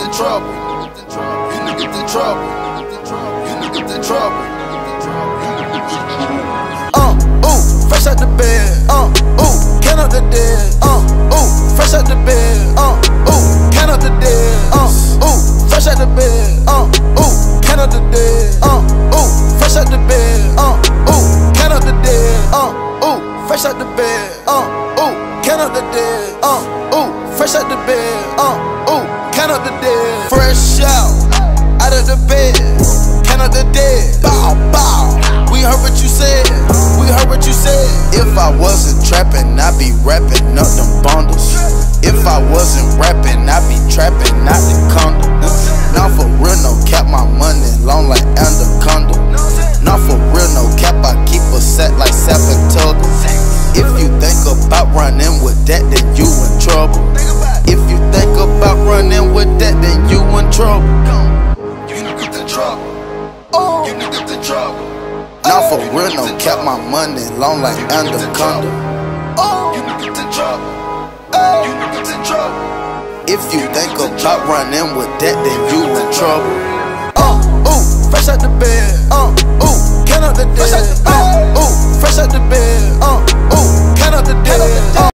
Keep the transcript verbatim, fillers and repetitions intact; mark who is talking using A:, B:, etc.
A: the trouble. You niggas in trouble. You niggas in trouble. Uh, ooh, fresh out the bed. Uh, ooh, count up the dead. Uh, ooh, fresh out the bed. Uh, ooh, count up the dead. Uh, ooh, fresh out the bed. Uh, ooh, count up the dead. Uh, ooh, fresh out the bed. Uh, ooh, count up the dead. Uh, ooh, fresh out the bed. Uh, ooh, count up the dead. Uh, ooh, fresh out the bed. Uh, ooh, count up the dead. Fresh out, out of the bed. Count up the dead. Bow, bow. We heard what you said. We heard what you said. If I wasn't trapping, I'd be rapping up them bundles. If I wasn't rapping, I'd be trapping out the condo. Now for real, no cap, my money long like anaconda. Now for real, no cap, I keep a set like Sapatoga. If you think about running with that, then you in trouble. If you think about running with that, then you in trouble. You niggas in trouble. Oh, you niggas in trouble. Now for real, no cap, my money long like anaconda. Oh, you niggas in trouble. You niggas in trouble. If you think about running with that, then you in trouble. Uh, ooh, fresh out the bed. Uh, ooh, count up the dead. Uh, ooh, fresh out the bed. Uh,